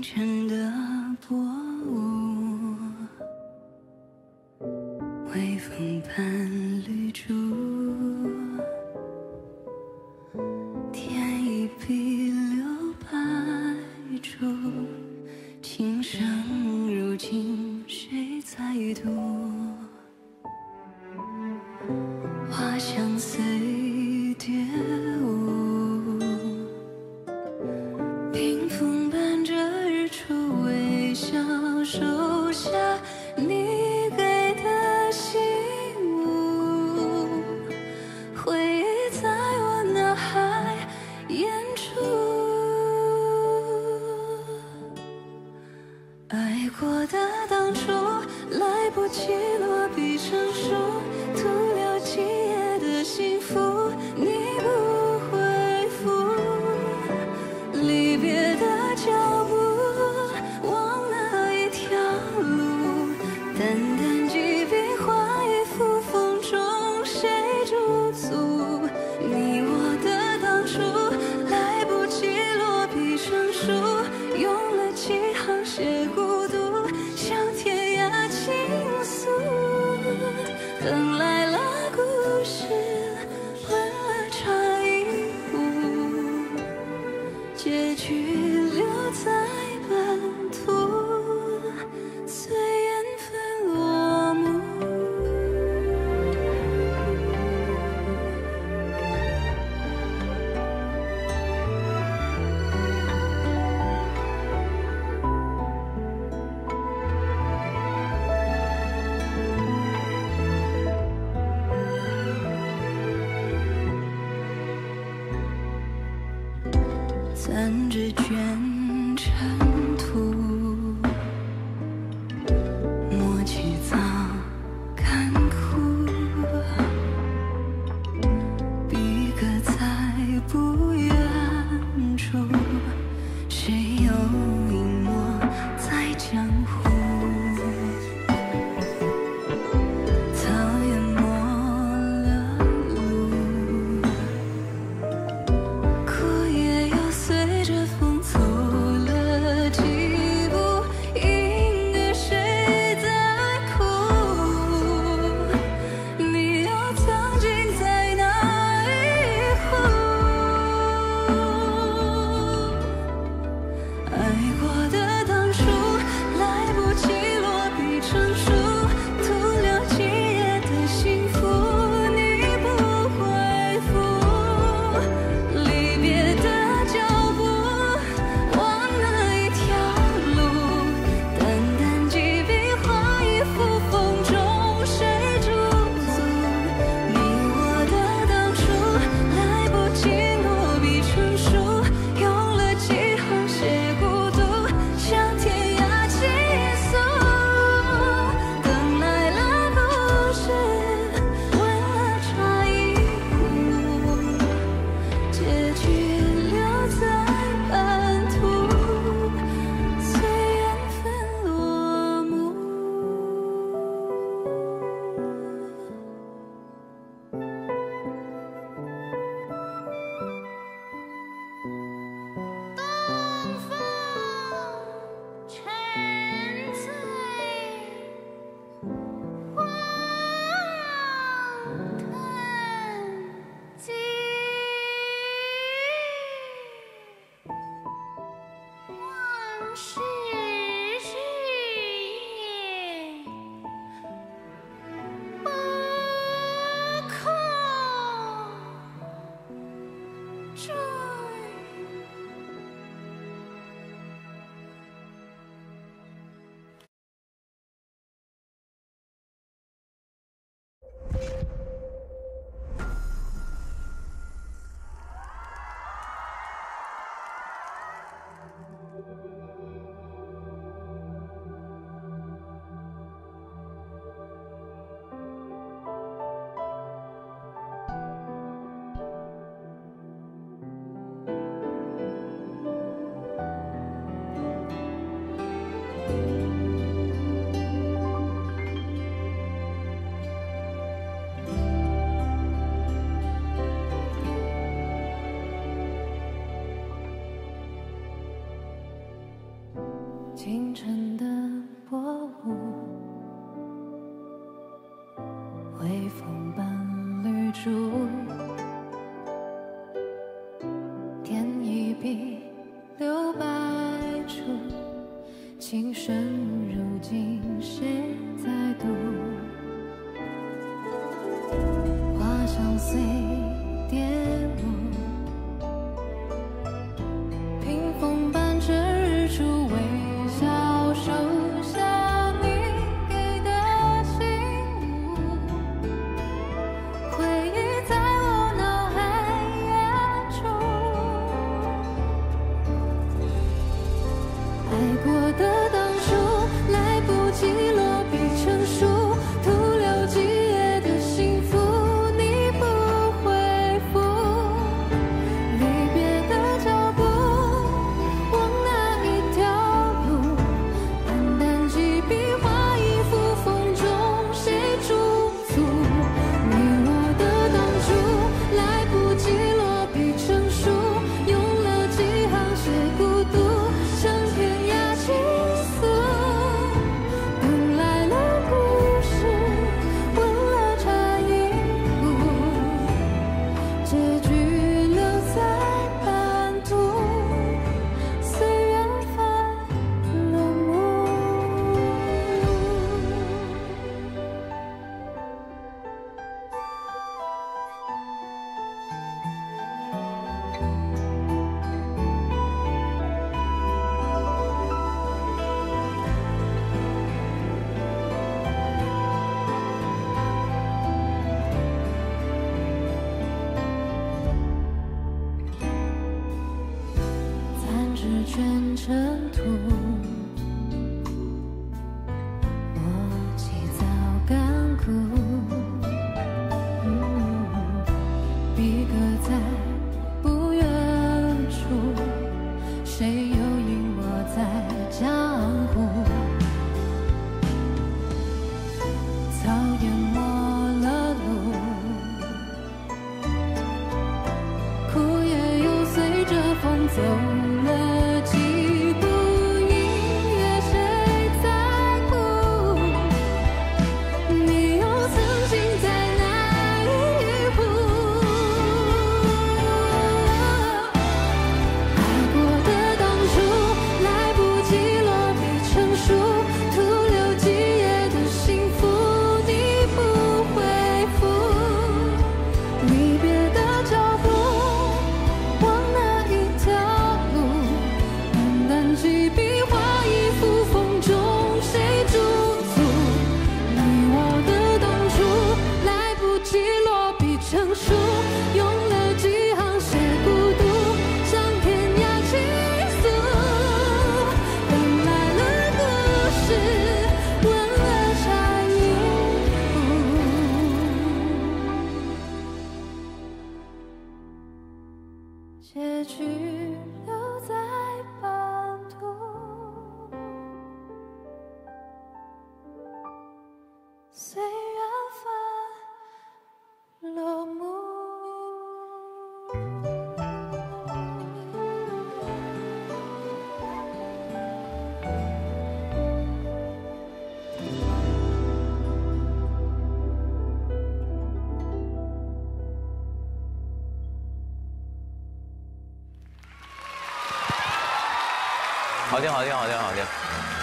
晨的薄雾，微风伴绿珠，天一笔留白珠，琴声如今谁在读？花香随蝶舞，屏风伴着日出微笑，收下你给的信物，回忆在我脑海演出。爱过的当初，来不及落笔成书，徒留几页的幸福，你不回复。离别的脚步，往哪一条路？淡淡几笔画一幅，风中谁驻足？你我的当初，来不及落笔成书，用了几行写孤独，向天涯倾诉。等来了故事，温了茶一壶，结局留在半途，随缘分落幕。攥着卷尘土，默契早干枯，笔搁在不远处，谁又隐没在江湖？草原没了路，枯叶又随着风走了几步，应该谁在哭？你又藏进在哪一壶？爱过的当初，来不及落笔成书，徒留几页的幸福，你不回复。离别的脚步，往哪一条路？淡淡几笔画一幅，风中谁驻足？你我的当初，来不及落笔成书，用了几行写孤独，向天涯倾诉。等来了故事，温了茶一壶，结局留在半途，随缘分落幕。东风沉醉，黄藤静，往事是也不可追。 清晨的薄雾，微风伴绿竹，添一笔留白处，情深如今谁在读？花香随蝶舞，屏风伴着日出，微笑收下你给的幸福，回忆在我脑海远处，爱过的当初来不及落笔成书，徒留几页的幸福你不回复，离别的脚步往哪一条路，淡淡几笔画一幅风中谁驻足，你我的当初来不及落笔成书，用了几行写孤独，向天涯倾诉，等来了故事，温了茶一壶，结局留在半途，随缘分落幕。残纸卷尘土，我起早干枯，笔搁在不远处，谁又隐没在江湖？草淹没了路，苦也又随着风走了几步，音乐谁在乎？你又曾经在哪一步？爱过的当初来不及落笔成书，徒留几页的幸福你不回复，离别的脚步往哪一条路，淡淡几笔画一幅风中谁驻足，你我的当初来不及落笔成书，用了几行写孤独，向天涯倾诉，等来了故事，温了茶一壶，结局留在半途，随缘分落幕。 好听，好听，好听，好听。